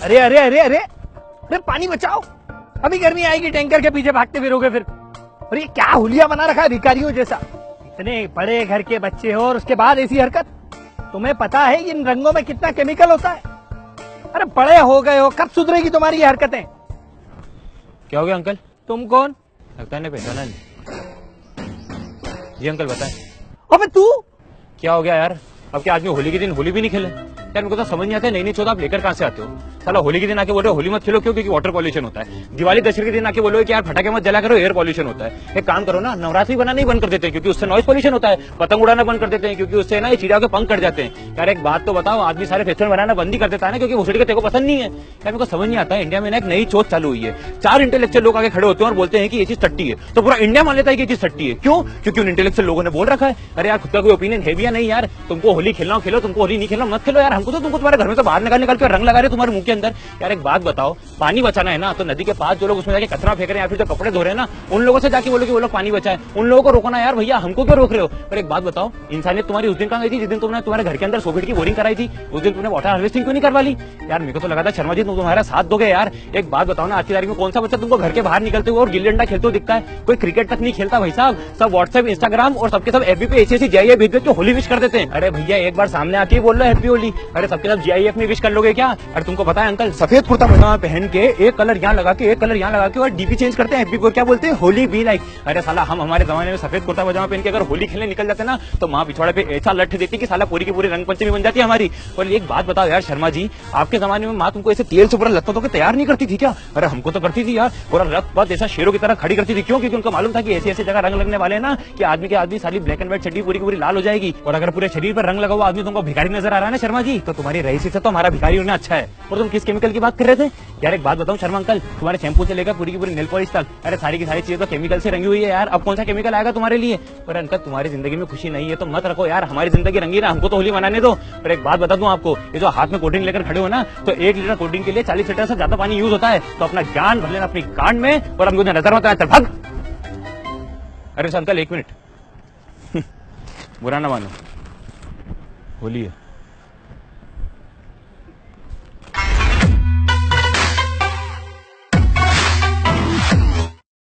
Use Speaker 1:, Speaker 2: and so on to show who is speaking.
Speaker 1: अरे अरे अरे अरे अरे पानी बचाओ, अभी गर्मी आएगी, टैंकर के पीछे भागते फिरोगे फिर। और ये क्या हुलिया बना रखा है भिखारियों जैसा। इतने बड़े घर के बच्चे हो और उसके बाद ऐसी हरकत। तुम्हें पता है इन रंगों में कितना केमिकल होता है? अरे बड़े हो गए हो, कब सुधरेगी तुम्हारी ये हरकतें?
Speaker 2: क्या हो गया अंकल?
Speaker 1: तुम कौन?
Speaker 2: लगता है पहचाना नहीं। जी अंकल बताएं।
Speaker 1: अबे तू
Speaker 2: क्या हो गया यार? अब क्या आदमी होली के दिन होली भी नहीं खेले? यार मेरे को तो समझ नहीं आता है, नई नई चौदह आप लेकर कहां से आते हो? साला होली के दिन आके बोल रहे हो होली मत खेलो, क्यों? क्योंकि वाटर पॉल्यूशन होता है। दिवाली दशहरे के दिन आके बोलो कि यार फटाके मत जला करो, एयर पॉल्यूशन होता है। एक काम करो ना, नवरात्रि बनाना ही बंद कर देते हैं क्योंकि उससे नॉइस पॉल्यूशन होता है। पतंग उड़ाना बंद कर देते हैं क्योंकि उससे ना ये चिड़िया के पंख कट जाते हैं। यार एक बात तो बताओ, आदमी सारे फेस्टिवल बनाना बंद ही कर देता है ना क्योंकि भोसड़ी का तेरे को पसंद नहीं है। यार मेरे को समझ नहीं आता है, इंडिया में ना एक नई चोट चालू हुई है। 4 इंटेलेक्चुअल लोग आगे खड़े होते हैं और बोलते हैं कि ये चीज सट्टी है, तो पूरा इंडिया मान लेता है कि ये चीज सट्टी है। क्यों? क्योंकि उन इंटेलेक्चुअल लोगों ने बोल रखा है। अरे यार खुद का कोई ओपिनियन है भी या नहीं यार? तुमको होली खेलना खेलो, तुमको होली नहीं खेलना मत खेलो यार। हमको तो तुमको तुम्हारे घर में तो बाहर निकाल के रंग लगा रहे तुम्हारे मुंह के अंदर। यार एक बात बताओ, पानी बचाना है ना तो नदी के पास जो लोग उसमें जाके कचरा फेंक रहे हैं या फिर जो कपड़े धो रहे हैं ना, उन लोगों से जाके बोलो कि वो लोग पानी बचाए। उन लोगों को रोकना यार, भैया हमको क्यों रोक रहे हो? पर एक बात बताओ, इंसानियत तुम्हारी उस दिन कहां गई थी जिस दिन तुमने तुम्हारे घर के अंदर 100 फीट की बोरिंग कराई थी? उस दिन तुमने वाटर हार्वेस्टिंग क्यों नहीं करवा ली? यार मेरे को तो लगा था शर्मा जी तुम तुम्हारा साथ दोगे यार। एक बात बताओ ना, आज की तारीख में कौन सा बच्चा तुमको घर के बाहर निकलते हुए और गिल्ली डंडा खेलते हुए दिखता है? कोई क्रिकेट तक नहीं खेलता भाई साहब। सब व्हाट्सएप, इंस्टाग्राम और सबके सब एफबी पे ऐसी जीआईएफ भेज के होली विश कर देते हैं। अरे भैया एक बार सामने आके बोल रहे हैप्पी होली, अरे सबके सब जीआईएफ में विश कर लोगे क्या? अरे तुमको पता है अंकल, सफेद कुर्ता पजामा पहन के एक कलर यहाँ लगा के एक कलर यहाँ लगा के और डीपी चेंज करते हैं, को क्या बोलते हैं? Holi be like. अरे साला हम हमारे जमाने में सफेद कुर्ता पजामा पहन के अगर होली खेलने निकल जाते ना तो माँ पिछवाड़े पे ऐसा लठ देती कि साला पूरी की पूरी रंग पंचमी बन जाती है हमारी। और एक बात बताओ यार शर्मा जी, आपके जमाने में माँ तुमको ऐसे तेल से पूरा लत्ता तो तैयार नहीं करती थी क्या? अरे हमको तो करती थी यार, पूरा रक्त पत ऐसा शेरों की तरह खड़ी करती थी। क्यों? क्योंकि उनको मालूम था कि ऐसी ऐसी जगह रंग लगने वाले हैं ना कि आदमी के आदमी साली ब्लैक एंड व्हाइट चड्डी पूरी की पूरी लाल हो जाएगी। और अगर पूरे शरीर पर रंग लगा हुआ आदमी तुमको भिखारी नजर आ रहा है ना शर्मा जी, तो तुम्हारी रईसी से तो हमारा भिखारी होना अच्छा है। और तुम किस केमिकल की बात कर रहे थे यार? एक बात बताऊं शर्मा अंकल, तुम्हारे शैम्पू से लेकर पूरी की पूरी नेल पॉलिश तक, अरे सारी की सारी चीजें तो केमिकल से रंगी हुई है यार। अब कौन सा केमिकल आएगा तुम्हारे लिए? पर अंकल तुम्हारी जिंदगी में खुशी नहीं है तो मत रखो यार, हमारी जिंदगी रंगी ना, हमको तो होली मनाने दो। पर एक बात बता दूं आपको, ये जो हाथ में कोल्ड ड्रिंक लेकर खड़े हो ना, तो 1 लीटर कोल्ड ड्रिंक के लिए 40 लीटर से ज्यादा पानी यूज होता है। तो अपना ज्ञान भर लेना अपनी कान में और हमको नजर मत आना, चल भाग। अरे अंकल 1 मिनट बुरा ना मानो, होली है।